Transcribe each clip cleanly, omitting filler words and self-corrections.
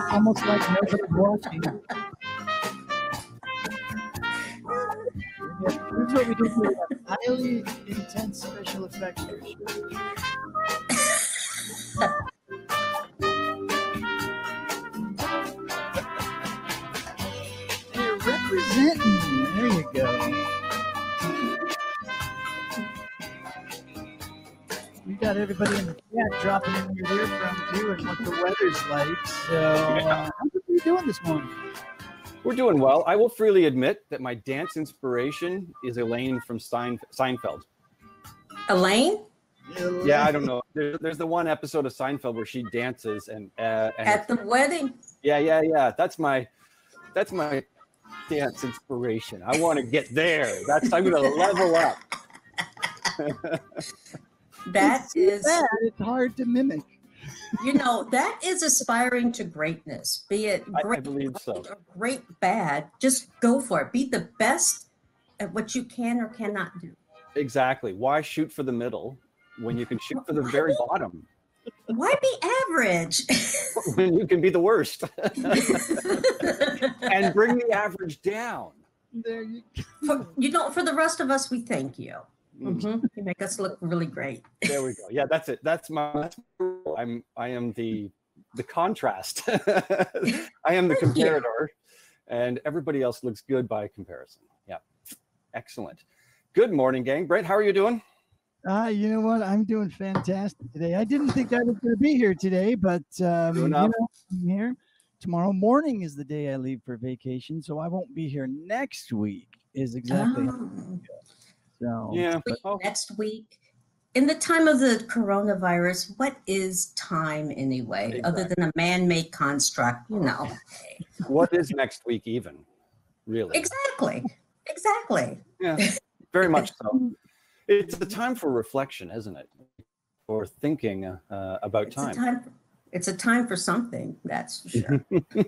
almost like nobody watching. Here's what we do. We have highly intense special effects. They're representing. There you go. We got everybody in the chat dropping in your eardrum too, and what the weather's like. So, how are you doing this morning? We're doing well. I will freely admit that my dance inspiration is Elaine from Seinfeld. Elaine? Yeah, I don't know. There's the one episode of Seinfeld where she dances and at the wedding. Yeah. That's my dance inspiration. I want to get there. I'm going to level up. It's hard to mimic. You know, that is aspiring to greatness. Be it great, I believe so. Or great bad, just go for it. Be the best at what you can or cannot do. Exactly. Why shoot for the middle when you can shoot for the very bottom? Why be average? When you can be the worst. And bring the average down. There you go. For the rest of us, we thank you. Mm-hmm. You make us look really great. There we go. Yeah, that's it. That's my role. I am the contrast. I am the comparator, and everybody else looks good by comparison. Yeah, excellent. Good morning, gang. Brent, how are you doing? You know what? I'm doing fantastic today. I didn't think I was going to be here today, but I'm here. Tomorrow morning is the day I leave for vacation, so I won't be here next week. Is exactly. So yeah. Next week, in the time of the coronavirus, what is time anyway, exactly, other than a man-made construct? You know. What is next week even? Really? Exactly. Yeah, very much so. It's a time for reflection, isn't it? Or thinking about time. It's a time for something, that's for sure.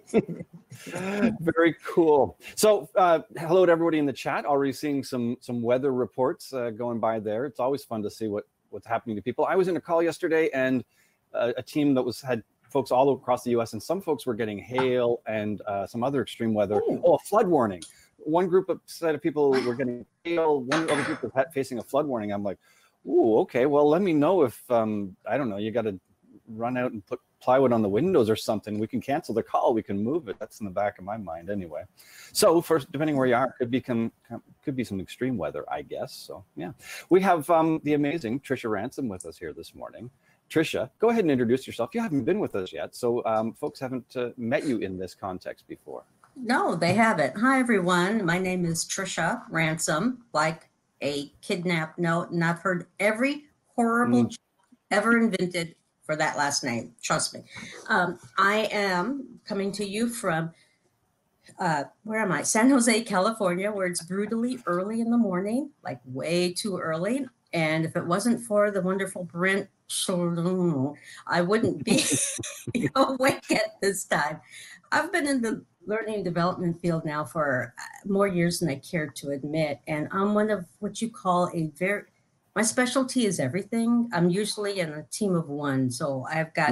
Very cool. So hello to everybody in the chat. Already seeing some weather reports going by there. It's always fun to see what's happening to people. I was in a call yesterday, and a team that had folks all across the US, and some folks were getting hail and some other extreme weather. Oh, a flood warning. One group of people were getting hail. One other group was facing a flood warning. I'm like, ooh, okay, well, let me know if, I don't know, you got to run out and put plywood on the windows or something. We can cancel the call. We can move it. That's in the back of my mind anyway. So first, depending where you are, could be some extreme weather, I guess. So yeah, we have the amazing Tricia Ransom with us here this morning. Tricia, go ahead and introduce yourself. You haven't been with us yet, so folks haven't met you in this context before. No, they haven't. Hi, everyone. My name is Tricia Ransom, like a kidnapped note, and I've heard every horrible joke ever invented for that last name. Trust me. I am coming to you from, where am I? San Jose, California, where it's brutally early in the morning, like way too early. And if it wasn't for the wonderful Brent, I wouldn't be awake at this time. I've been in the learning development field now for more years than I care to admit. And I'm one of what you call my specialty is everything. I'm usually in a team of one. So I've got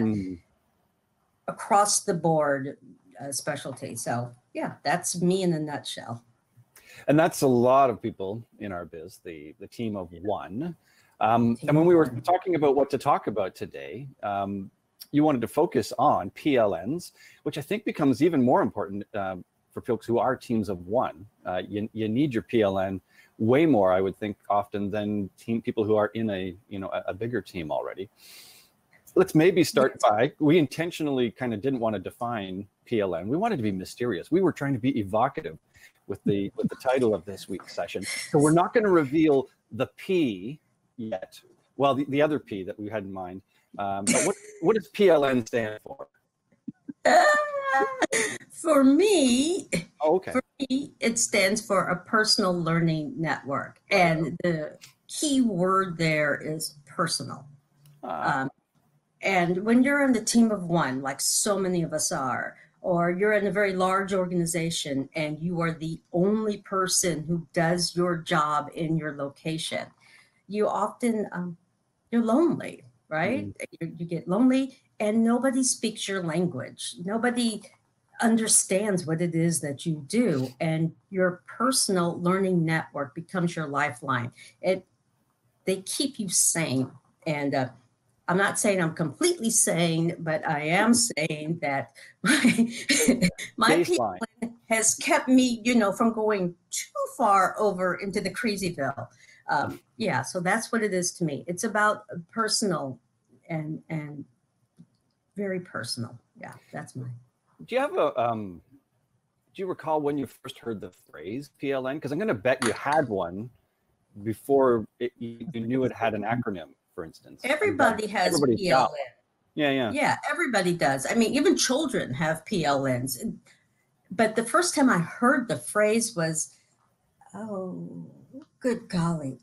across the board specialty. So yeah, that's me in a nutshell. And that's a lot of people in our biz, the team of one. And when we were talking about what to talk about today, you wanted to focus on PLNs, which I think becomes even more important for folks who are teams of one. You need your PLN way more, I would think, often than people who are in a bigger team already. Let's maybe start by, we intentionally kind of didn't want to define PLN. We wanted to be mysterious. We were trying to be evocative with the title of this week's session. So we're not going to reveal the P yet. Well, the other P that we had in mind. But what does PLN stand for? For me, okay. For me, it stands for a personal learning network. And the key word there is personal. And when you're in the team of one, like so many of us are, or you're in a very large organization and you are the only person who does your job in your location, you often, you're lonely, right? You get lonely and nobody speaks your language. Nobody understands what it is that you do, and your personal learning network becomes your lifeline. They keep you sane. And I'm not saying I'm completely sane, but I am saying that my PLN has kept me, from going too far over into the crazyville. Yeah, so that's what it is to me. It's about personal and very personal. Yeah, that's mine. Do you have do you recall when you first heard the phrase PLN? Because I'm going to bet you had one before you knew it had an acronym, for instance. Everybody has PLN. Yeah. Yeah, everybody does. I mean, even children have PLNs. But the first time I heard the phrase was, oh, good golly.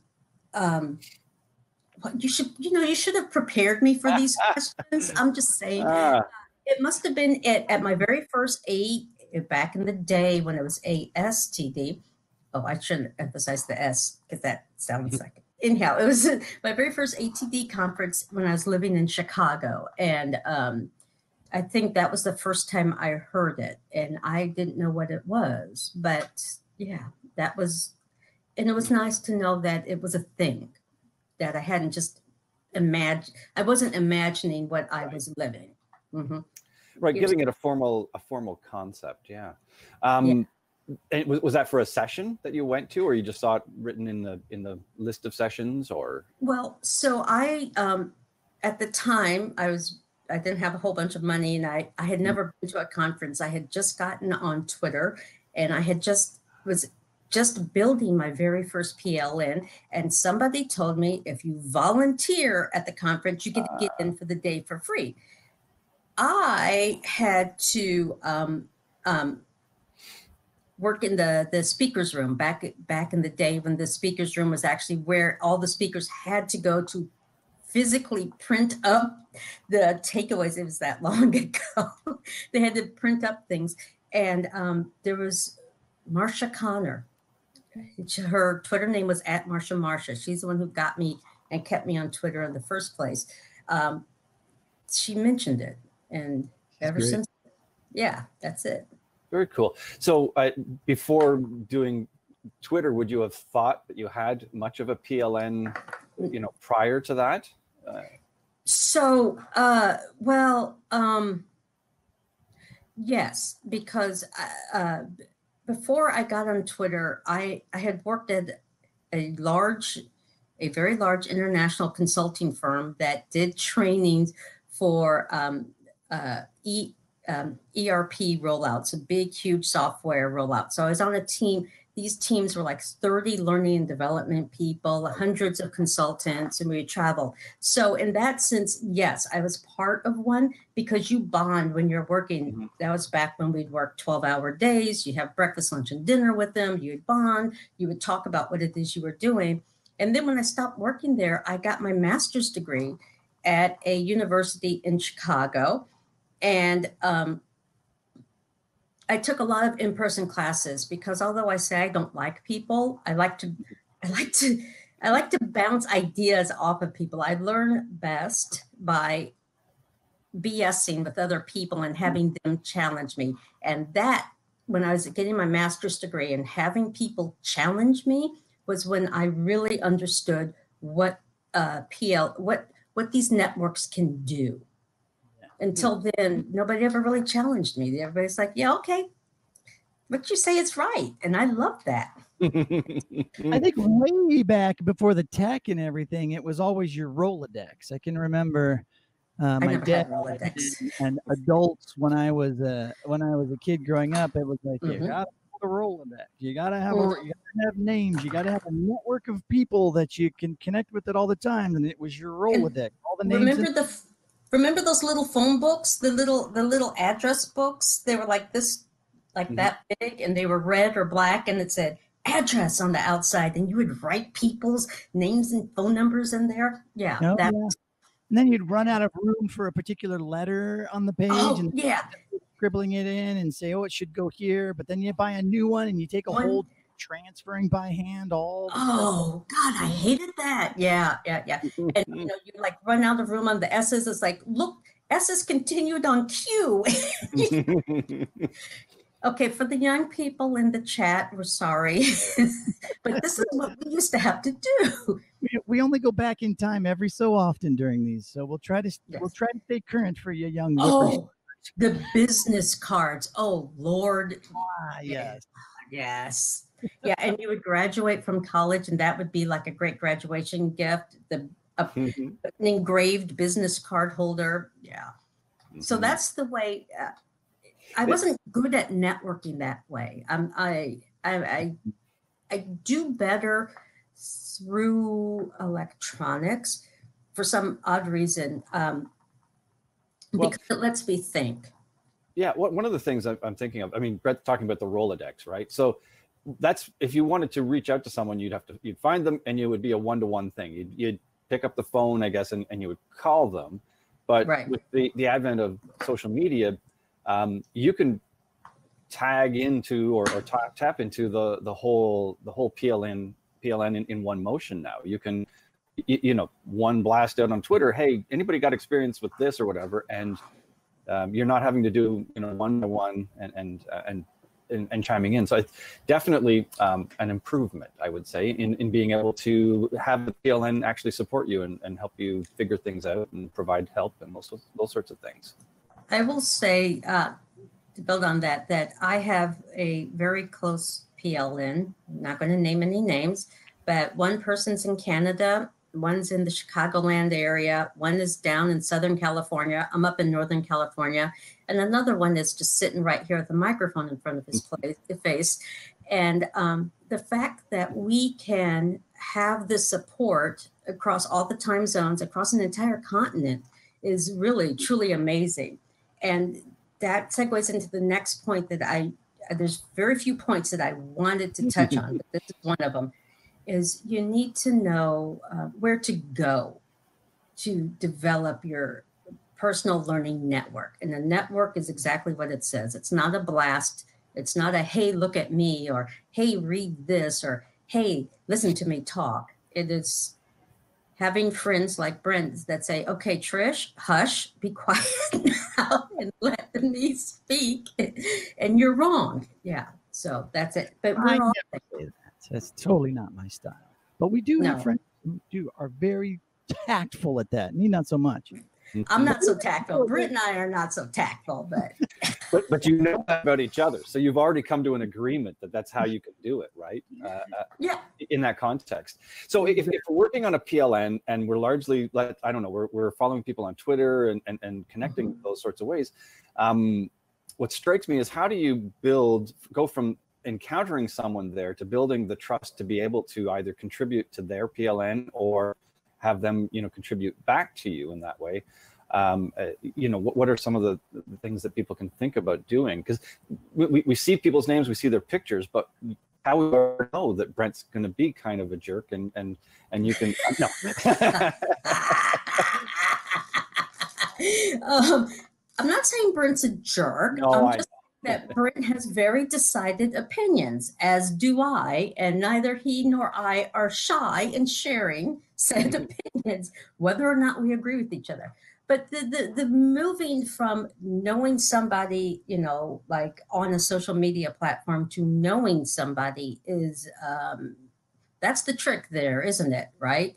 You should have prepared me for these questions. I'm just saying. It must have been at my very first back in the day when it was ASTD. Oh, I shouldn't emphasize the S because that sounds like it. Anyhow, it was my very first ATD conference when I was living in Chicago. And I think that was the first time I heard it. And I didn't know what it was. But yeah, that was, and it was nice to know that it was a thing that I hadn't just imagined. I wasn't imagining what I was living. Mm-hmm. Right, giving it a formal concept, yeah. And was that for a session that you went to, or you just saw it written in the list of sessions, or? Well, so I at the time I didn't have a whole bunch of money, and I had never been to a conference. I had just gotten on Twitter, and I had was building my very first PLN, and somebody told me if you volunteer at the conference, you get to get in for the day for free. I had to work in the speakers room back in the day when the speakers room was actually where all the speakers had to go to physically print up the takeaways. It was that long ago. They had to print up things. And there was Marsha Connor. Her Twitter name was @Marsha. She's the one who got me and kept me on Twitter in the first place. She mentioned it. And ever since, yeah, that's it. Very cool. So before doing Twitter, would you have thought that you had much of a PLN, prior to that? Yes, because before I got on Twitter, I had worked at a very large international consulting firm that did trainings for ERP rollouts, a big, huge software rollout. So I was on a team. These teams were like 30 learning and development people, hundreds of consultants, and we would travel. So in that sense, yes, I was part of one because you bond when you're working. Mm-hmm. That was back when we'd work 12-hour days. You have breakfast, lunch, and dinner with them. You would bond. You would talk about what it is you were doing. And then when I stopped working there, I got my master's degree at a university in Chicago. And I took a lot of in-person classes because although I say I don't like people, I like to bounce ideas off of people. I learn best by BSing with other people and having them challenge me. And that, when I was getting my master's degree and having people challenge me, was when I really understood what what these networks can do. Until then, nobody ever really challenged me. Everybody's like, yeah, okay, what you say is right. And I love that. I think way back before the tech and everything, it was always your Rolodex. I can remember my dad and adults when I was a kid growing up. It was like, you gotta have a Rolodex. You gotta have names. You gotta have a network of people that you can connect with it all the time. And it was your Rolodex. All the names. Remember those little phone books, the little address books? They were like this, that big, and they were red or black, and it said address on the outside, and you would write people's names and phone numbers in there. Yeah. And then you'd run out of room for a particular letter on the page, scribbling it in and say, oh, it should go here. But then you buy a new one, and you take a whole transferring by hand all. Oh God, I hated that. Yeah. And you like run out of room on the S's. It's like, look, S is continued on Q. Okay, for the young people in the chat, we're sorry, but this is what we used to have to do. We only go back in time every so often during these, so we'll try to stay current for you young whippers. Oh, the business cards. Oh Lord. Yes. Yes. Yeah, and you would graduate from college, and that would be like a great graduation gift. The an engraved business card holder. Yeah. So that's the way. I wasn't good at networking that way. I do better through electronics for some odd reason, because it lets me think. Yeah, one of the things I'm thinking of, I mean, Brent's talking about the Rolodex, right? So that's, if you wanted to reach out to someone, you'd find them, and it would be a one-to-one thing. You'd pick up the phone, I guess, and you would call them. But with the advent of social media, you can tag into or tap into the whole PLN in one motion now. You can, one blast out on Twitter, hey, anybody got experience with this or whatever, and you're not having to do one-to-one and chiming in. So it's definitely an improvement, I would say, in being able to have the PLN actually support you and help you figure things out and provide help and those sorts of things. I will say, to build on that, that I have a very close PLN. I'm not going to name any names, but one person's in Canada, one's in the Chicagoland area, one is down in Southern California, I'm up in Northern California, and another one is just sitting right here with the microphone in front of his face. And the fact that we can have the support across all the time zones, across an entire continent, is really, truly amazing. And that segues into the next point that there's very few points that I wanted to touch on, but this is one of them, is you need to know where to go to develop your personal learning network. And a network is exactly what it says. It's not a blast. It's not a, hey, look at me, or hey, read this, or hey, listen to me talk. It is having friends like Brent that say, okay, Trish, hush, be quiet now and let me speak. And you're wrong. Yeah. So that's it. But we're all that's totally not my style. But we do have friends who are very tactful at that. Me, not so much. I'm not so tactful. Brent and I are not so tactful, but you know about each other, so you've already come to an agreement that that's how you can do it, right? Yeah. In that context. So if we're working on a PLN and we're largely, I don't know, we're following people on Twitter and connecting those sorts of ways. What strikes me is, how do you go from encountering someone there to building the trust to be able to either contribute to their PLN or have them, contribute back to you in that way? What are some of the things that people can think about doing? Because we see people's names, we see their pictures, but how we know that Brent's going to be kind of a jerk and you can no. I'm not saying Brent's a jerk. No, I'm just saying that Brent has very decided opinions, as do I, and neither he nor I are shy in sharing said opinions, whether or not we agree with each other. But the moving from knowing somebody, like on a social media platform, to knowing somebody is, that's the trick there, isn't it? Right?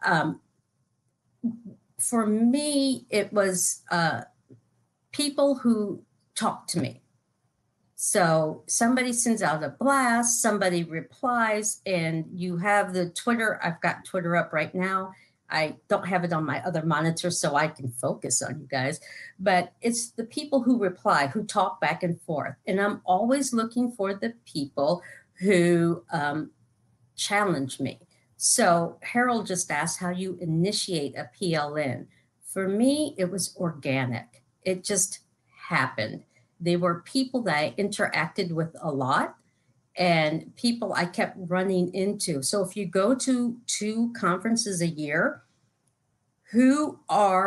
For me, it was people who talk to me. So somebody sends out a blast, somebody replies, and you have the Twitter. I've got Twitter up right now. I don't have it on my other monitor so I can focus on you guys, but it's the people who reply, who talk back and forth. And I'm always looking for the people who challenge me. So Harold just asked how you initiate a PLN. For me, it was organic. It just happened. They were people that I interacted with a lot and people I kept running into. So if you go to 2 conferences a year, who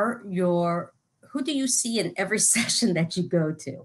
do you see in every session that you go to?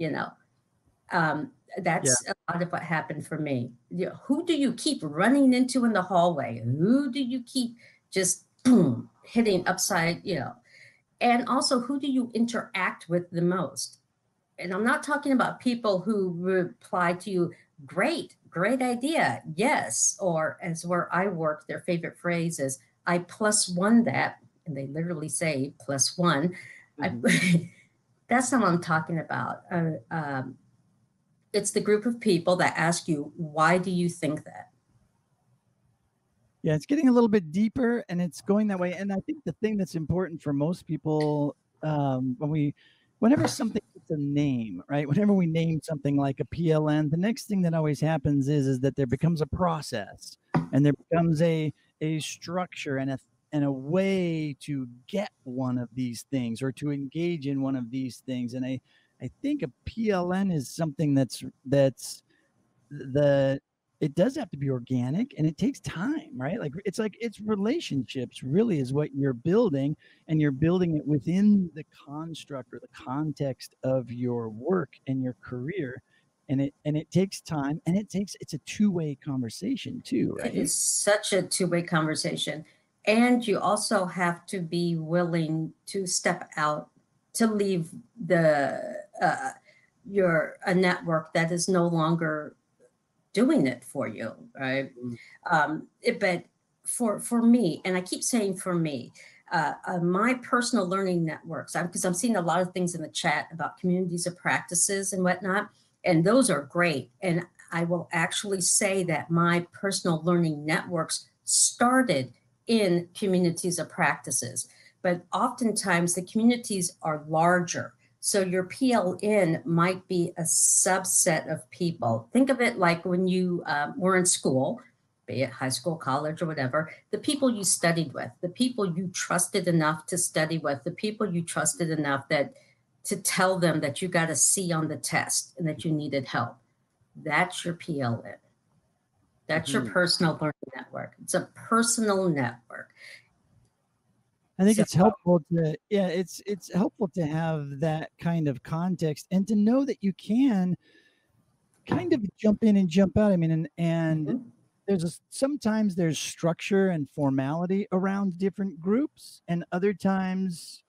That's a lot of what happened for me. Who do you keep running into in the hallway? Who do you keep just boom, hitting upside, And also, who do you interact with the most? And I'm not talking about people who reply to you, great idea, yes. Or as where I work, their favorite phrase is, I +1 that. And they literally say +1. That's not what I'm talking about. It's the group of people that ask you, why do you think that? Yeah, it's getting a little bit deeper and it's going that way. And I think the thing that's important for most people, whenever something gets a name, right? Whenever we name something like a PLN, the next thing that always happens is that there becomes a process and there becomes a structure and a way to get one of these things or to engage in one of these things. And I think a PLN is something it does have to be organic and it takes time, right? It's relationships really is what you're building, and you're building it within the construct or the context of your work and your career. And it takes time, and it's a two-way conversation too, right? It is such a two-way conversation. And you also have to be willing to step out, to leave a network that is no longer doing it for you, right? But for me, and I keep saying for me, my personal learning networks, because I'm seeing a lot of things in the chat about communities of practices and whatnot, and those are great. And I will actually say that my personal learning networks started in communities of practices, but oftentimes the communities are larger. So your PLN might be a subset of people. Think of it like when you were in school, be it high school, college, or whatever, the people you studied with, the people you trusted enough to study with, the people you trusted enough to tell them that you got a C on the test and that you needed help. That's your PLN. That's your personal learning network. It's a personal network. I think it's helpful it's helpful to have that kind of context and to know that you can kind of jump in and jump out. I mean, and sometimes there's structure and formality around different groups, and other times,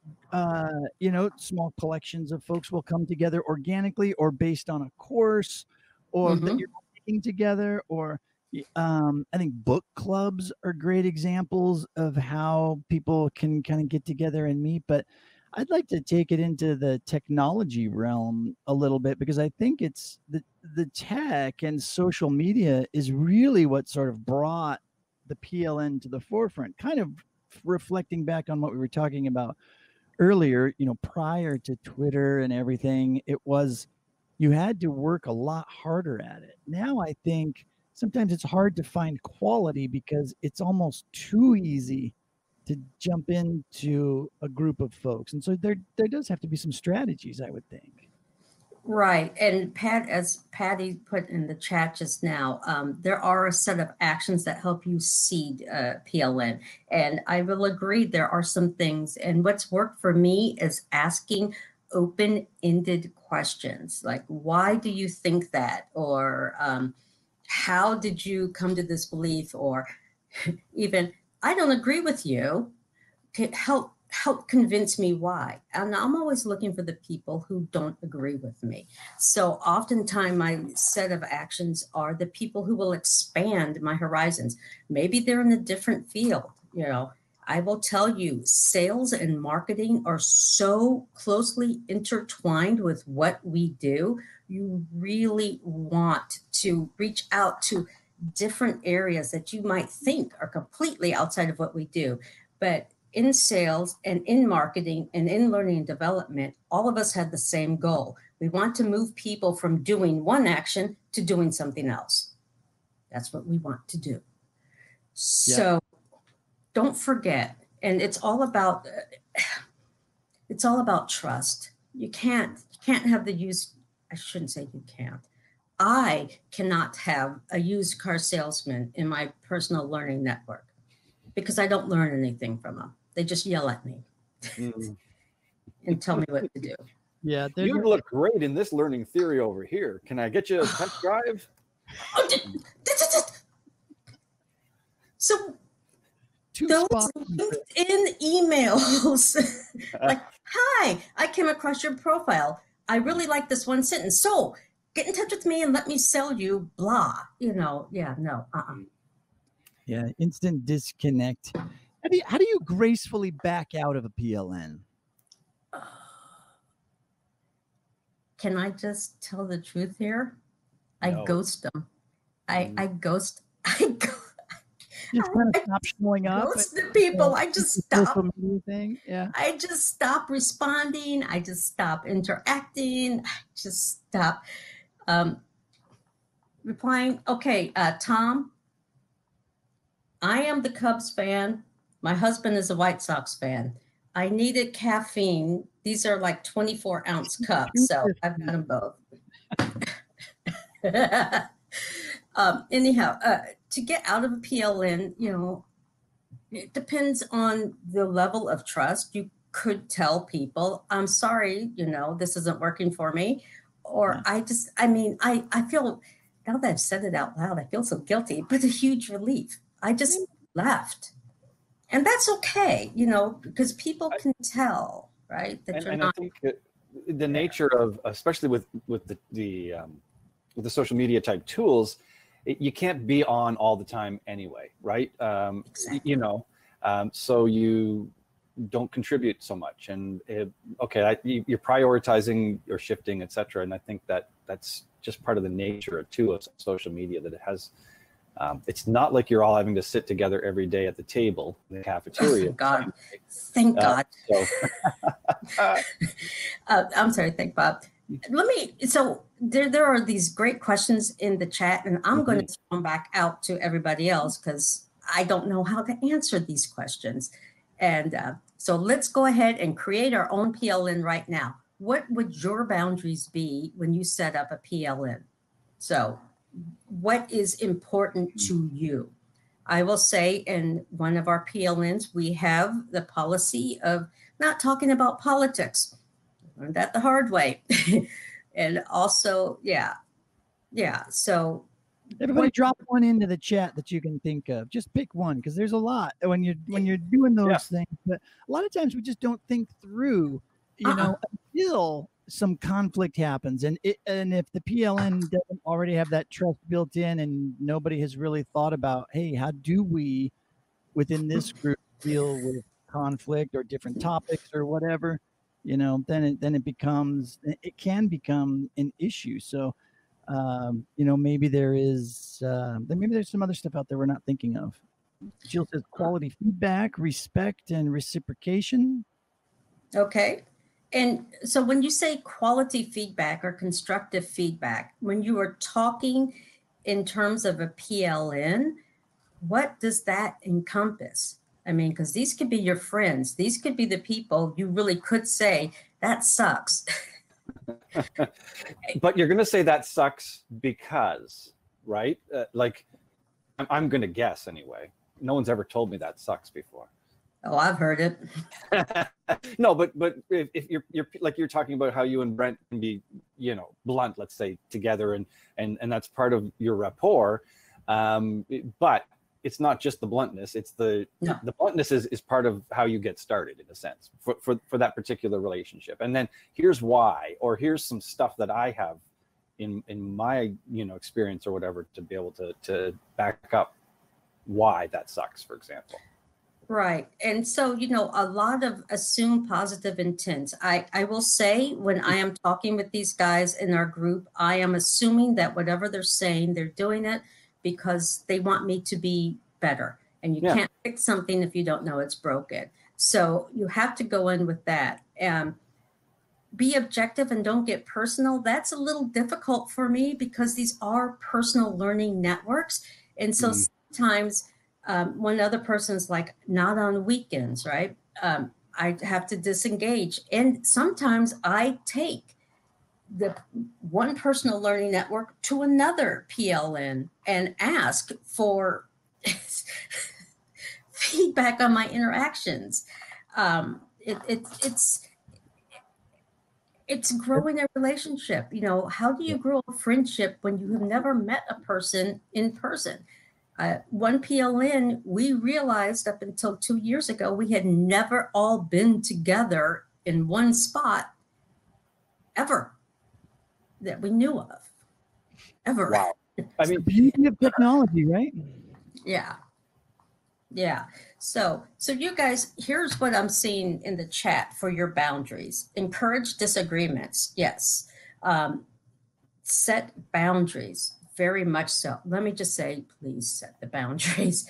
small collections of folks will come together organically or based on a course or that you're taking together, or I think book clubs are great examples of how people can kind of get together and meet. But I'd like to take it into the technology realm a little bit, because I think it's the tech and social media is really what sort of brought the PLN to the forefront, kind of reflecting back on what we were talking about earlier. Prior to Twitter and everything, you had to work a lot harder at it. Now I think sometimes it's hard to find quality because it's almost too easy to jump into a group of folks. And so there does have to be some strategies, I would think. Right. And as Patty put in the chat just now, there are a set of actions that help you seed PLN. And I will agree there are some things. And what's worked for me is asking open-ended questions like, why do you think that? Or how did you come to this belief? Or even, I don't agree with you. Help convince me why. And I'm always looking for the people who don't agree with me. So oftentimes my set of actions are the people who will expand my horizons. Maybe they're in a different field. I will tell you, sales and marketing are so closely intertwined with what we do. You really want to reach out to different areas that you might think are completely outside of what we do. But in sales and in marketing and in learning and development, all of us have the same goal. We want to move people from doing one action to doing something else. That's what we want to do. So don't forget, and it's all about trust. You can't have the use. I shouldn't say you can't. I cannot have a used car salesman in my personal learning network because I don't learn anything from them. They just yell at me and tell me what to do. Yeah, you look great in this learning theory over here. Can I get you a test drive? So two Those spots. LinkedIn emails. Like, hi, I came across your profile. I really like this one sentence. So get in touch with me and let me sell you blah. You know, yeah, no. Yeah, instant disconnect. How do you gracefully back out of a PLN? Can I just tell the truth here? I No. ghost them. I ghost. Just kind of stop showing up. Ghost the people. I just stop. Thing. Yeah. I just stop responding. I just stop interacting. I just stop replying. Okay, Tom, I am the Cubs fan. My husband is a White Sox fan. I needed caffeine. These are like 24-ounce cups, so I've got them both. Anyhow, to get out of a PLN, you know, it depends on the level of trust. You could tell people, I'm sorry, you know, this isn't working for me. Or I feel, now that I've said it out loud, I feel so guilty, but a huge relief. I just left. And that's okay, you know, because people can tell, right? That you're not. I think the nature of, especially with the social media type tools, you can't be on all the time anyway, right? Exactly. You know, so you don't contribute so much, and you're prioritizing or shifting, etc. And I think that's just part of the nature too of social media, that it has. It's not like you're all having to sit together every day at the table in the cafeteria. Oh, God, thank God. I'm sorry, thank Bob. So there are these great questions in the chat, and I'm going to throw them back out to everybody else because I don't know how to answer these questions. And so let's go ahead and create our own PLN right now. What would your boundaries be when you set up a PLN? So what is important to you? I will say in one of our PLNs, we have the policy of not talking about politics. Learned that the hard way. And also, yeah. So everybody drop one into the chat that you can think of. Just pick one, because there's a lot when you're doing those things. But a lot of times we just don't think through, you know, until some conflict happens. And if the PLN doesn't already have that trust built in, and nobody has really thought about, hey, how do we within this group deal with conflict or different topics or whatever, you know, then it can become an issue. So you know, maybe there's some other stuff out there we're not thinking of. Jill says quality feedback, respect, and reciprocation. Okay. And so when you say quality feedback or constructive feedback, when you are talking in terms of a PLN, what does that encompass? I mean, because these could be your friends. These could be the people you really could say, that sucks. But you're going to say that sucks because, right? Like, I'm going to guess anyway. No one's ever told me that sucks before. Oh, I've heard it. No, but if you're like you're talking about how you and Brent can be, you know, blunt, let's say, together, and that's part of your rapport. But it's not just the bluntness. It's the bluntness is part of how you get started, in a sense, for that particular relationship. And then here's why, or here's some stuff that I have in my, you know, experience or whatever, to be able to back up why that sucks, for example. Right. And so, you know, a lot of assume positive intent. I will say, when I am talking with these guys in our group, I am assuming that whatever they're saying, they're doing it because they want me to be better. And you can't fix something if you don't know it's broken. So you have to go in with that. Be objective and don't get personal. That's a little difficult for me because these are personal learning networks. And so sometimes one other person's like, not on weekends, right? I have to disengage. And sometimes I take the one personal learning network to another PLN and ask for feedback on my interactions. It's growing a relationship. You know, how do you grow a friendship when you have never met a person in person? One PLN, we realized up until 2 years ago, we had never all been together in one spot ever that we knew of, ever. Wow. I mean, the beauty of technology, right? Yeah. Yeah. So you guys, here's what I'm seeing in the chat for your boundaries. Encourage disagreements. Yes. Set boundaries. Very much so. Let me just say, please set the boundaries.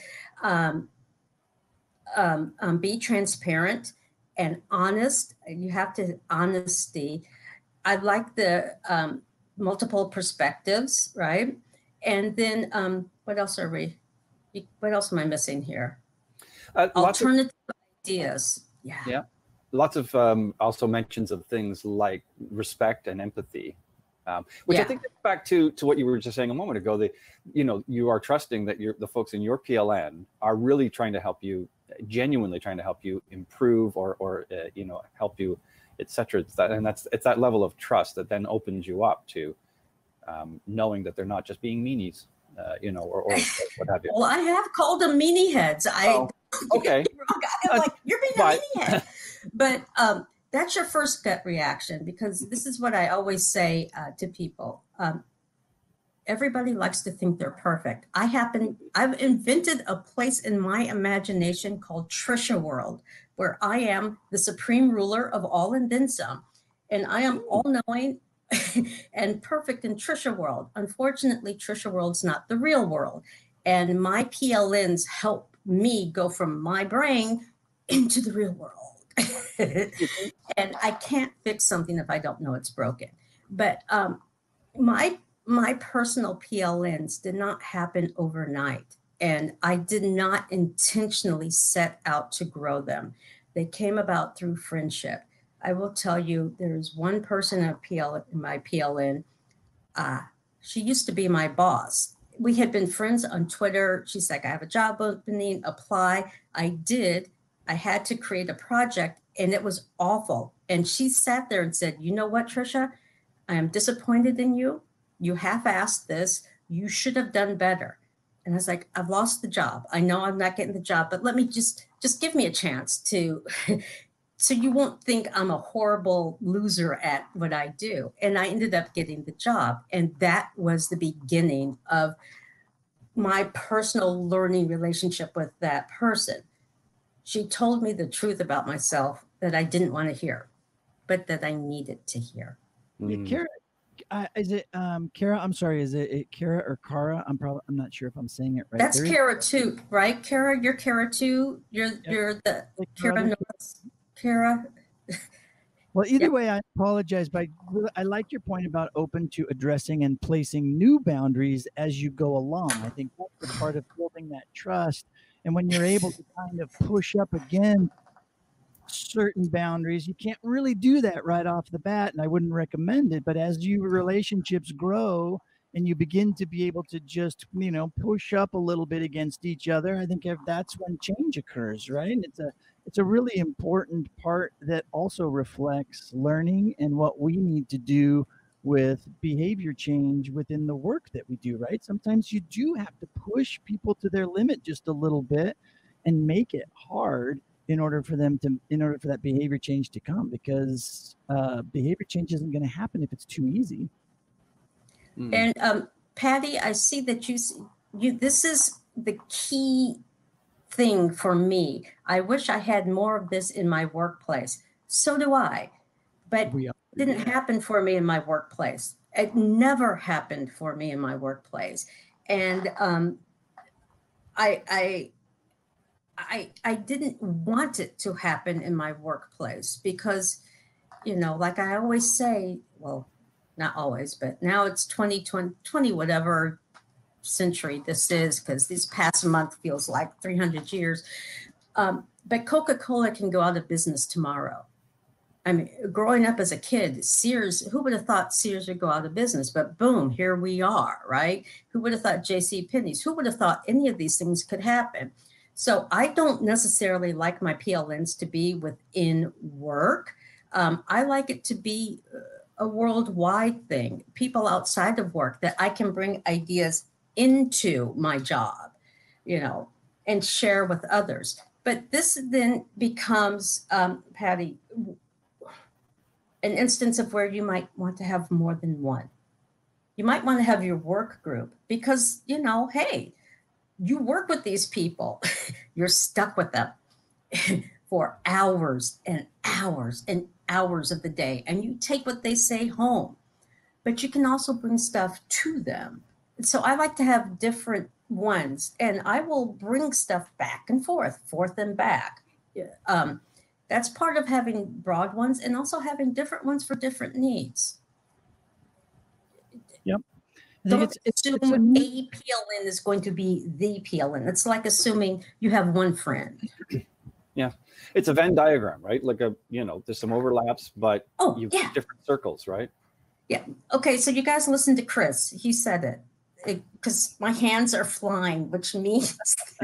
Be transparent and honest. You have to honesty. I like the multiple perspectives, right? And then what else are we? What else am I missing here? Alternative ideas. Yeah. Yeah. Lots of also mentions of things like respect and empathy, which I think gets back to what you were just saying a moment ago. You are trusting that the folks in your PLN are really trying to help you, genuinely trying to help you improve or help you, etc. It's that level of trust that then opens you up to knowing that they're not just being meanies. Or what have you. Well, I have called them meanie heads. Okay. I'm like, you're being a meanie head. But that's your first gut reaction, because this is what I always say to people. Everybody likes to think they're perfect. I've invented a place in my imagination called Tricia World, where I am the supreme ruler of all and then some. And I am all-knowing and perfect in Tricia World. Unfortunately, Tricia World's not the real world. And my PLNs help me go from my brain into the real world. And I can't fix something if I don't know it's broken. But my personal PLNs did not happen overnight. And I did not intentionally set out to grow them. They came about through friendship. I will tell you, there's one person in my PLN. She used to be my boss. We had been friends on Twitter. She's like, I have a job opening, apply. I did. I had to create a project, and it was awful. And she sat there and said, you know what, Tricia? I am disappointed in you. You half-assed this. You should have done better. And I was like, I've lost the job. I know I'm not getting the job, but let me just give me a chance to so you won't think I'm a horrible loser at what I do. And I ended up getting the job. And that was the beginning of my personal learning relationship with that person. She told me the truth about myself that I didn't want to hear, but that I needed to hear. Kara, is it Kara? I'm sorry, is it Kara or Kara? I'm not sure if I'm saying it right. That's Kara too, right? Kara, you're Kara too. You're the Kara Norris. Kara. Well, either way, I apologize, but I like your point about open to addressing and placing new boundaries as you go along. I think that's the part of building that trust. And when you're able to kind of push up again certain boundaries, you can't really do that right off the bat, and I wouldn't recommend it. But as your relationships grow and you begin to be able to just, push up a little bit against each other, I think that's when change occurs, right? And it's a really important part that also reflects learning and what we need to do with behavior change within the work that we do, right? Sometimes you do have to push people to their limit just a little bit and make it hard in order for that behavior change to come, because behavior change isn't going to happen if it's too easy. And Patty, I see that you this is the key thing for me. I wish I had more of this in my workplace. So do I, but it didn't happen for me in my workplace. It never happened for me in my workplace. And I didn't want it to happen in my workplace because, like I always say, well, not always, but now it's 2020, whatever century this is, because this past month feels like 300 years. But Coca-Cola can go out of business tomorrow. I mean, growing up as a kid, Sears, who would have thought Sears would go out of business? But boom, here we are, right? Who would have thought JCPenney's? Who would have thought any of these things could happen? So I don't necessarily like my PLNs to be within work. I like it to be a worldwide thing, people outside of work, that I can bring ideas into my job. you know, and share with others. But this then becomes, Patty, an instance of where you might want to have more than one. You might want to have your work group because, you know, hey, you work with these people. You're stuck with them for hours and hours and hours of the day. And you take what they say home, but you can also bring stuff to them. And so I like to have different ones, and I will bring stuff back and forth and back. That's part of having broad ones and also having different ones for different needs. Yep. Don't assume a PLN is going to be the PLN. It's like assuming you have one friend. Yeah, it's a Venn diagram, right? Like there's some overlaps, but you've got different circles, right? Yeah. Okay, so you guys listen to Chris. He said it because my hands are flying, which means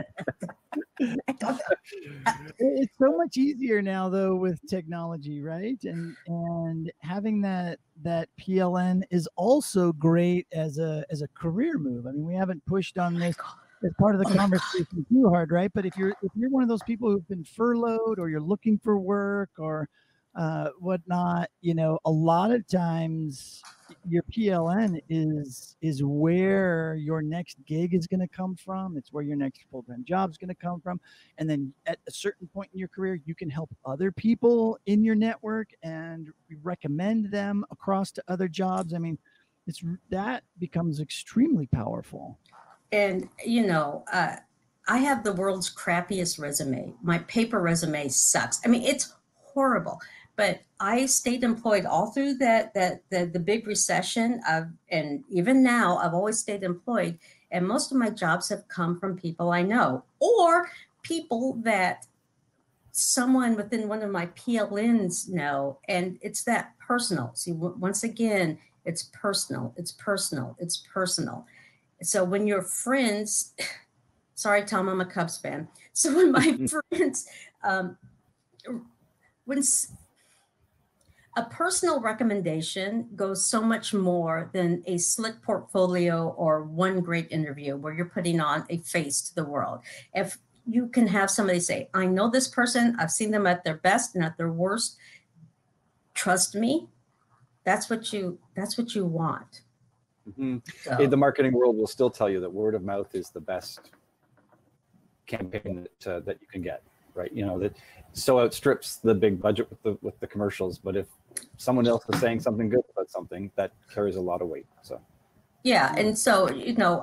it's so much easier now though with technology, right? And having that PLN is also great as a career move. I mean, we haven't pushed on this as part of the conversation too hard, right? But if you're one of those people who've been furloughed or you're looking for work or whatnot, you know, a lot of times your PLN is where your next gig is going to come from. It's where your next full-time job is going to come from. And then at a certain point in your career, you can help other people in your network and recommend them across to other jobs. I mean, that becomes extremely powerful. And, you know, I have the world's crappiest resume. My paper resume sucks. I mean, it's horrible. But I stayed employed all through the big recession, and even now I've always stayed employed. And most of my jobs have come from people I know or people that someone within one of my PLNs know. And it's that personal. See, once again, it's personal. It's personal. It's personal. So when your friends, sorry, Tom, I'm a Cubs fan. So when my friends, when a personal recommendation goes so much more than a slick portfolio or one great interview where you're putting on a face to the world. If you can have somebody say, I know this person, I've seen them at their best and at their worst, trust me, that's what you want. Mm-hmm. So, the marketing world will still tell you that word of mouth is the best campaign that you can get, right? You know, that so outstrips the big budget with the commercials. But if someone else is saying something good about something, that carries a lot of weight. So yeah, and so you know,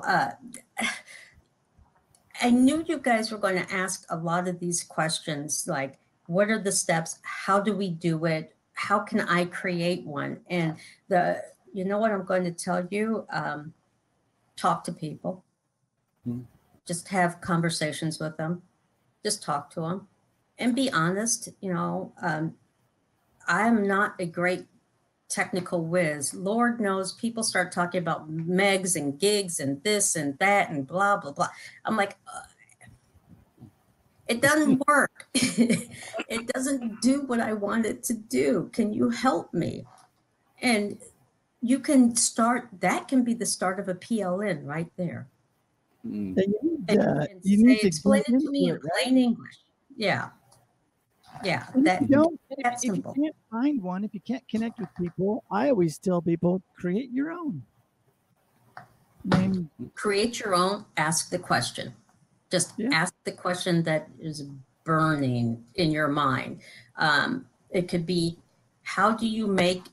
I knew you guys were going to ask a lot of these questions, like what are the steps? How do we do it? How can I create one? And you know what I'm going to tell you? Talk to people. Mm-hmm. Just have conversations with them. Just talk to them and be honest. You know, I'm not a great technical whiz. Lord knows people start talking about megs and gigs and this and that and blah, blah, blah. I'm like, it doesn't work. It doesn't do what I want it to do. Can you help me? And you can start, that can be the start of a PLN right there. You need to explain it to me in plain English. Yeah. Yeah. If you can't find one, if you can't connect with people, I always tell people, create your own. Create your own, ask the question. Just ask the question that is burning in your mind. It could be, how do you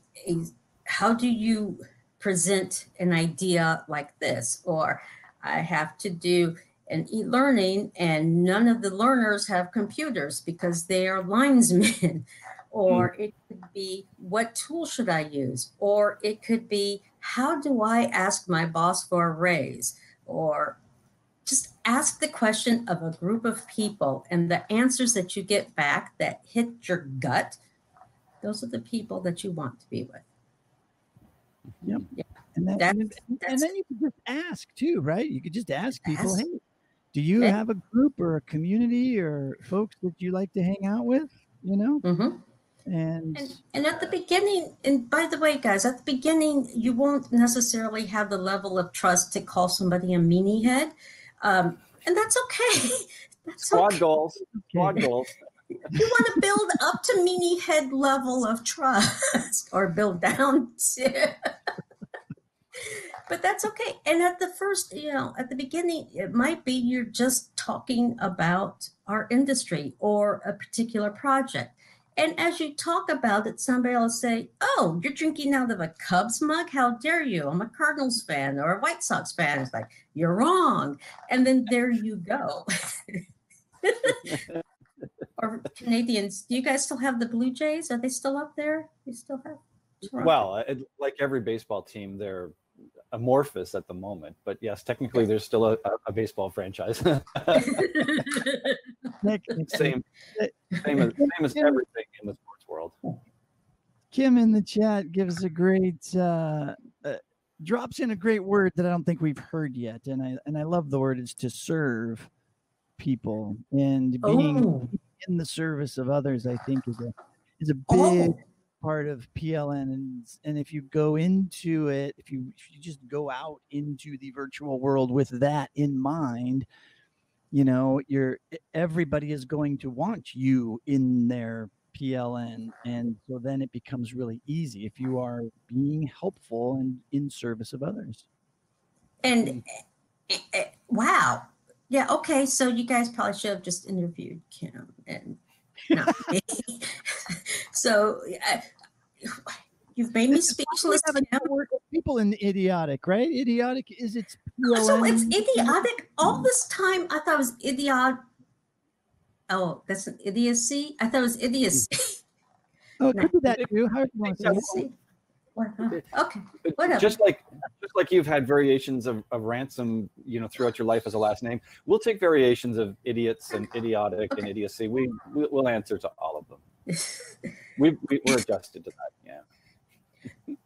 present an idea like this? Or I have to do an e-learning and none of the learners have computers because they are linesmen. Or it could be, what tool should I use? Or it could be, how do I ask my boss for a raise? Or just ask the question of a group of people, and the answers that you get back that hit your gut, those are the people that you want to be with. Yep. Yeah. And then you could just ask too, right? You could just ask people, hey, do you have a group or a community or folks that you like to hang out with? You know? Mm-hmm. And at the beginning, and by the way, guys, at the beginning, you won't necessarily have the level of trust to call somebody a meanie head. And that's okay. That's Squad okay. goals. Squad goals. You want to build up to mini head level of trust or build down to. But that's okay. And at the first, at the beginning, it might be you're just talking about our industry or a particular project. And as you talk about it, somebody will say, oh, you're drinking out of a Cubs mug? How dare you? I'm a Cardinals fan or a White Sox fan. It's like, you're wrong. And then there you go. Or Canadians, do you guys still have the Blue Jays? Are they still up there? You still have Toronto? Well, like every baseball team, they're amorphous at the moment. But yes, technically, there's still a baseball franchise. Same as everything in the sports world. Kim in the chat gives a great drops in a great word that I don't think we've heard yet, and I love the word is to serve people, and being in the service of others. I think is a big part of PLN, and if you go into it, if you just go out into the virtual world with that in mind, everybody is going to want you in their PLN, and so then it becomes really easy if you are being helpful and in service of others. And wow, yeah, okay. So you guys probably should have just interviewed Kim and not me. So you've made me speechless. People in idiotic, right? Idiotic is its PLN. So it's idiotic. All this time I thought it was idiot. Oh, that's an idiocy. I thought it was idiocy. Oh, it could be that too. How do you want to say it? Okay, whatever. Just like you've had variations of Ransom, throughout your life as a last name, we'll take variations of idiots and idiotic and idiocy. We'll answer to all of them. We're adjusted to that. Yeah.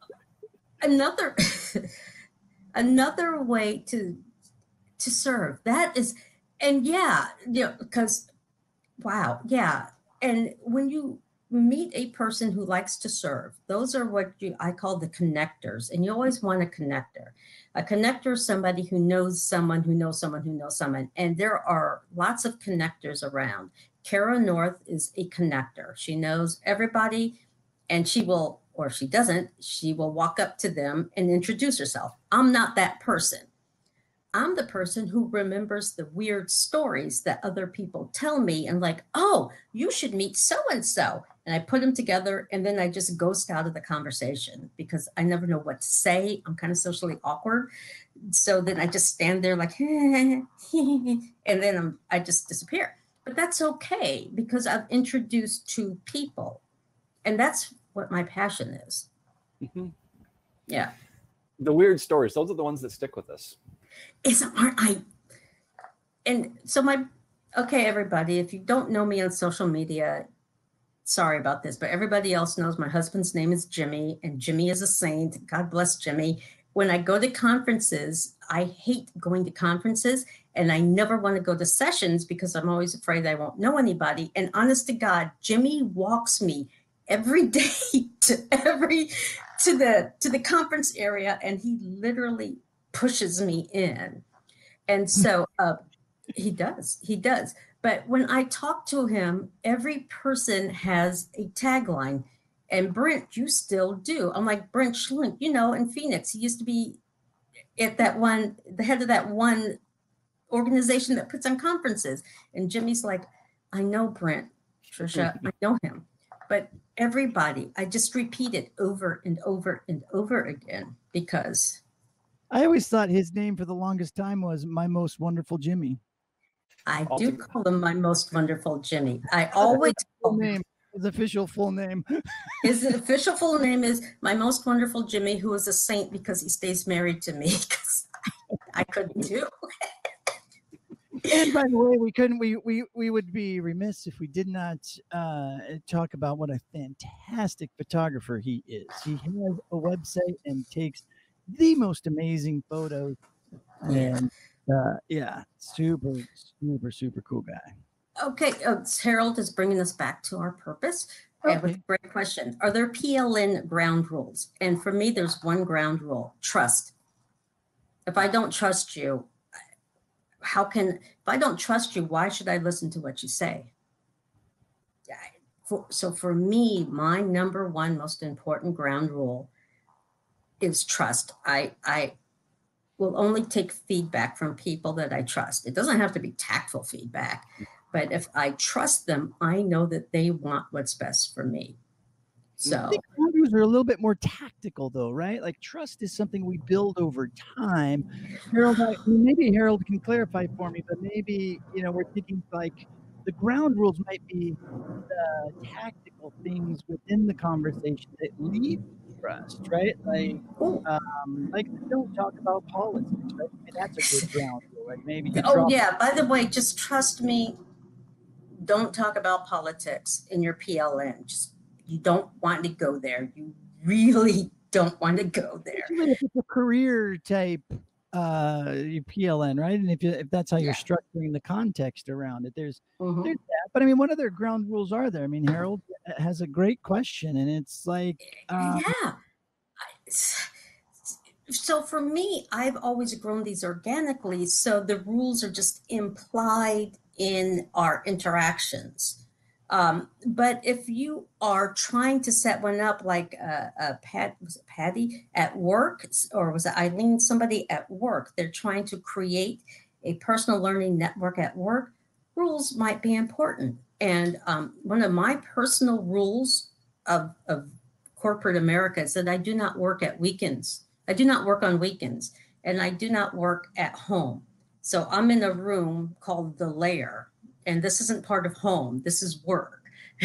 Another way to serve, that is, and because wow, yeah. And when you meet a person who likes to serve, those are what I call the connectors. And you always want a connector. A connector is somebody who knows someone who knows someone who knows someone. And there are lots of connectors around. Kara North is a connector. She knows everybody, and she will, or if she doesn't, she will walk up to them and introduce herself. I'm not that person. I'm the person who remembers the weird stories that other people tell me and like, oh, you should meet so-and-so. And I put them together, and then I just ghost out of the conversation because I never know what to say. I'm kind of socially awkward. So then I just stand there like, and then I just disappear. But that's okay because I've introduced two people. And that's what my passion is. Mm-hmm. Yeah. The weird stories, those are the ones that stick with us. Aren't I? And so okay, everybody, if you don't know me on social media, sorry about this, but everybody else knows my husband's name is Jimmy, and Jimmy is a saint. God bless Jimmy. When I go to conferences, I hate going to conferences, and I never want to go to sessions because I'm always afraid I won't know anybody. And honest to God, Jimmy walks me every day to the conference area, and he literally pushes me in. And so he does. But when I talk to him, every person has a tagline. And Brent, you still do. I'm like, Brent Schlenker, in Phoenix, he used to be at the head of that one organization that puts on conferences. And Jimmy's like, I know Brent, Tricia, I know him. But everybody, I just repeat it over and over and over again because I always thought his name for the longest time was My Most Wonderful Jimmy. I do call him My Most Wonderful Jimmy. I always call him. His official full name. His official full name is My Most Wonderful Jimmy, who is a saint because he stays married to me because I couldn't do. And by the way, we would be remiss if we did not talk about what a fantastic photographer he is. He has a website and takes the most amazing photos, and super cool guy. Okay, Harold is bringing us back to our purpose. Okay. With a great question. Are there PLN ground rules? And for me, there's one ground rule: trust. If I don't trust you, if I don't trust you, why should I listen to what you say? So for me, my number one most important ground rule is trust. I will only take feedback from people that I trust. It doesn't have to be tactful feedback, but if I trust them, I know that they want what's best for me. So I think boundaries are a little bit more tactical, though, right? Like trust is something we build over time. Harold, maybe Harold can clarify for me, but maybe we're thinking like the ground rules might be the tactical things within the conversation that lead to trust, right? Like don't talk about politics, right? I mean, that's a good ground rule. Like maybe you drop. yeah. By the way, just trust me. Don't talk about politics in your PLN. You don't want to go there. You really don't want to go there. Especially if it's a career type PLN, right? And if that's how you're structuring the context around it, there's that. But I mean, what other ground rules are there? I mean, Harold has a great question, and it's like, So for me, I've always grown these organically. So the rules are just implied in our interactions. But if you are trying to set one up like was it Patty at work, or was it Eileen, somebody at work, they're trying to create a personal learning network at work, rules might be important. And one of my personal rules of corporate America is that I do not work at weekends. I do not work on weekends, and I do not work at home. So I'm in a room called the lair, and this isn't part of home. This is work.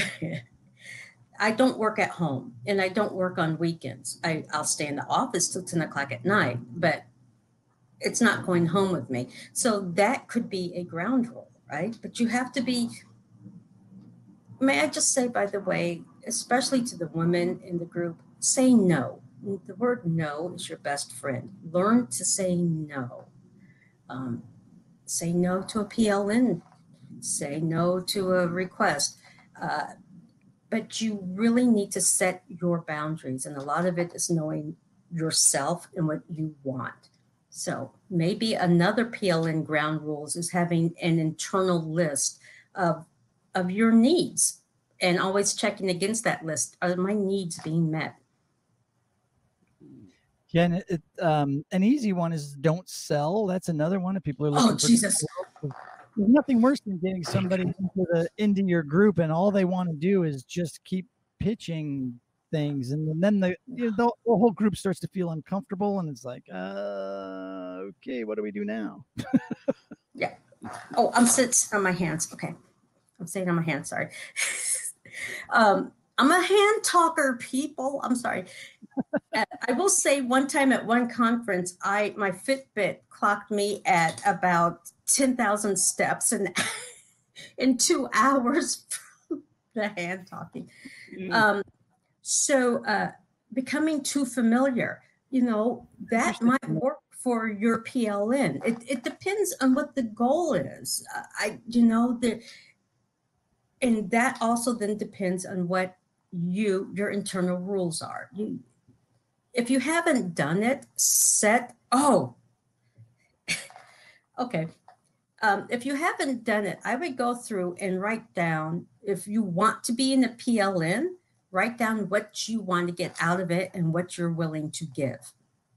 I don't work at home, and I don't work on weekends. I'll stay in the office till 10 o'clock at night, but it's not going home with me. So that could be a ground rule, right? But you have to be, may I just say, by the way, especially to the women in the group, say no. The word no is your best friend. Learn to say no. Say no to a PLN. Say no to a request. But you really need to set your boundaries. And a lot of it is knowing yourself and what you want. So maybe another PLN ground rules is having an internal list of your needs and always checking against that list. Are my needs being met? Yeah, and an easy one is don't sell. That's another one. If people are looking for Jesus. There's nothing worse than getting somebody into your group and all they want to do is just keep pitching things, and then the whole group starts to feel uncomfortable, and it's like, okay, what do we do now? Yeah. Oh, I'm sitting on my hands. Okay, I'm sitting on my hands. Sorry. I'm a hand talker, people. I'm sorry. I will say one time at one conference, my Fitbit clocked me at about 10,000 steps in 2 hours from the hand talking. So becoming too familiar, that might work for your PLN. It depends on what the goal is. And that also then depends on what your internal rules are. If you haven't done it, okay. If you haven't done it, I would go through and write down, if you want to be in a PLN, write down what you want to get out of it and what you're willing to give.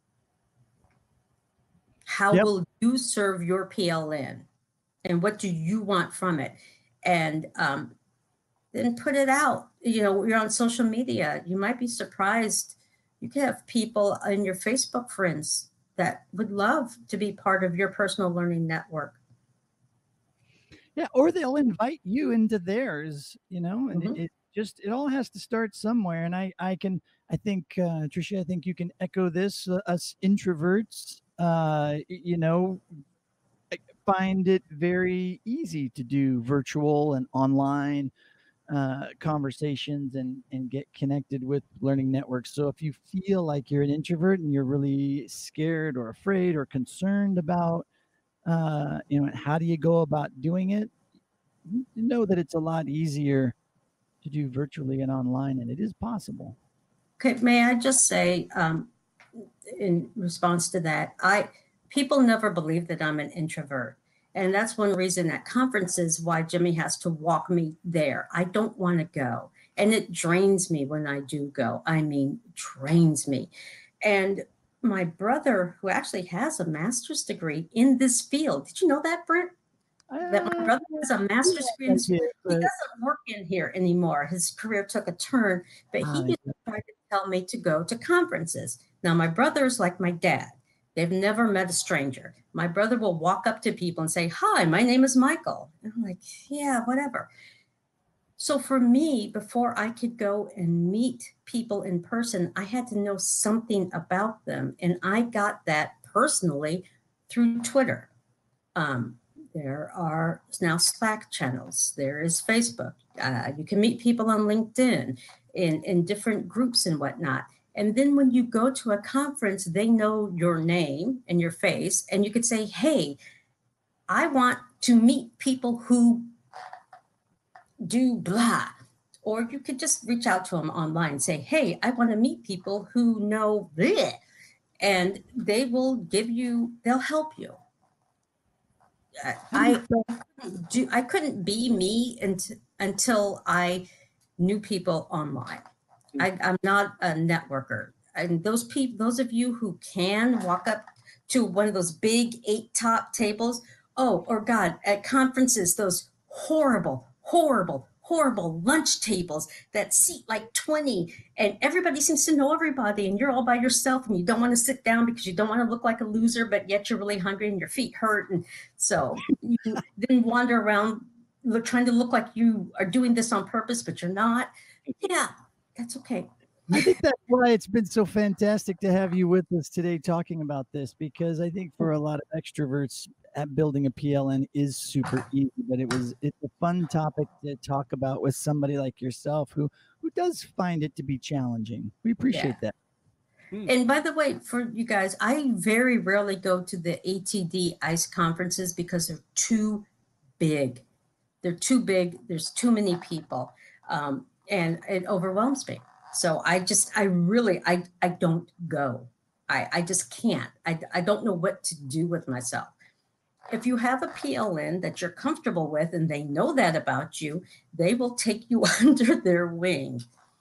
How will you serve your PLN? And what do you want from it? And then put it out. You're on social media. You might be surprised. You can have people in your Facebook friends that would love to be part of your personal learning network. Yeah, or they'll invite you into theirs, and it all has to start somewhere. And I think, Tricia, I think you can echo this. Us introverts, find it very easy to do virtual and online conversations and get connected with learning networks. So if you feel like you're an introvert and you're really scared or afraid or concerned about, how do you go about doing it? Know that it's a lot easier to do virtually and online, and it is possible. Okay, may I just say, in response to that, people never believe that I'm an introvert. And that's one reason at conferences why Jimmy has to walk me there. I don't want to go. And it drains me when I do go. I mean, drains me. And my brother, who actually has a master's degree in this field, did you know that, Brent? That my brother has a master's degree. He doesn't work in here anymore. His career took a turn, but he used to try to tell me to go to conferences. Now, my brother's like my dad. They've never met a stranger. My brother will walk up to people and say, "Hi, my name is Michael." And I'm like, yeah, whatever. So for me, before I could go and meet people in person, I had to know something about them. And I got that personally through Twitter. There are now Slack channels. There is Facebook. You can meet people on LinkedIn in different groups and whatnot. And then when you go to a conference, they know your name and your face. And you could say, hey, I want to meet people who do blah. Or you could just reach out to them online and say, hey, I want to meet people who know bleh. And they will give you, they'll help you. I couldn't be me until I knew people online. I'm not a networker. And those of you who can walk up to one of those big 8 top tables, or God, at conferences, those horrible lunch tables that seat like 20, and everybody seems to know everybody, and you're all by yourself, and you don't want to sit down because you don't want to look like a loser, but yet you're really hungry and your feet hurt, and so you then wander around trying to look like you are doing this on purpose, but you're not. Yeah, that's okay. I think that's why it's been so fantastic to have you with us today talking about this, because I think for a lot of extroverts, building a PLN is super easy, but it's a fun topic to talk about with somebody like yourself who does find it to be challenging. We appreciate that. And by the way, for you guys, I very rarely go to the ATD ICE conferences because they're too big. They're too big. There's too many people, and it overwhelms me. So I really don't go. I just can't. I don't know what to do with myself. If you have a PLN that you're comfortable with and they know that about you, they will take you under their wing.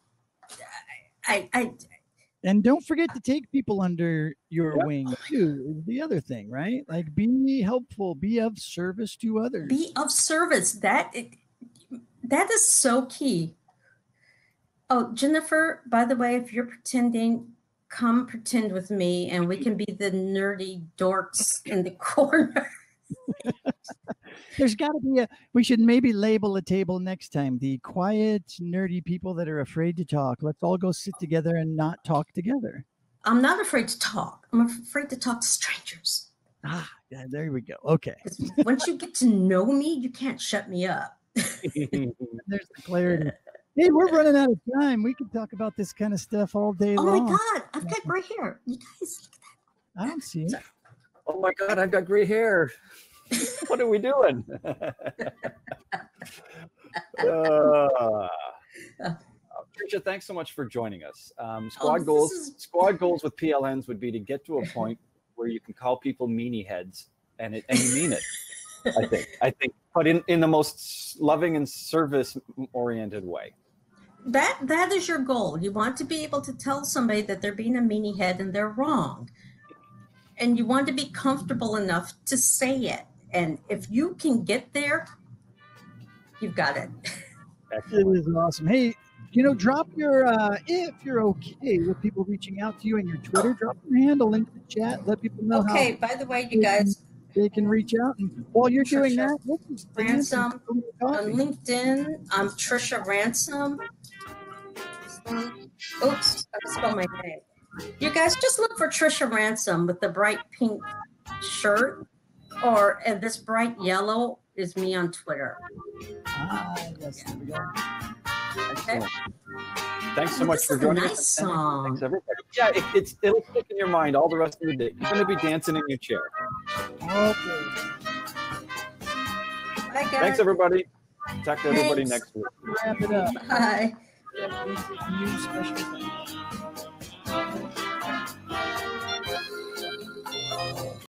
And don't forget to take people under your wing too, is the other thing, right? Like, be helpful, be of service to others. Be of service. That is so key. Oh, Jennifer, by the way, if you're pretending, come pretend with me and we can be the nerdy dorks in the corner. There's got to be we should maybe label a table next time, the quiet, nerdy people that are afraid to talk. Let's all go sit together and not talk together. I'm not afraid to talk. I'm afraid to talk to strangers. Yeah, there we go. Okay. Once you get to know me, you can't shut me up. There's the clarity. Hey, we're running out of time. We can talk about this kind of stuff all day long. Oh my God, I've got gray hair. You guys, look at that. I don't see it. Oh my God, I've got gray hair. What are we doing? Tricia, thanks so much for joining us. Squad goals with PLNs would be to get to a point where you can call people meanie heads, and you mean it. I think, but in the most loving and service-oriented way. That is your goal. You want to be able to tell somebody that they're being a meanie head and they're wrong. And you want to be comfortable enough to say it. And if you can get there, you've got it. Excellent. It is awesome. Hey, drop your, if you're okay with people reaching out to you and your Twitter, drop your handle into the chat. Let people know how. Okay, by the way, you guys. They can reach out. And while you're doing that, Ransom on LinkedIn, I'm Tricia Ransom. Oops, I spelled my name. You guys just look for Tricia Ransom with the bright pink shirt, or this bright yellow is me on Twitter. Yes, there we go. Okay. Thanks so much for joining us. Nice song. Thanks, everybody. Yeah, it'll stick in your mind all the rest of the day. You're going to be dancing in your chair. Okay. Bye, guys. Thanks, everybody. Talk to everybody next week. Wrap it up. Bye. New special things.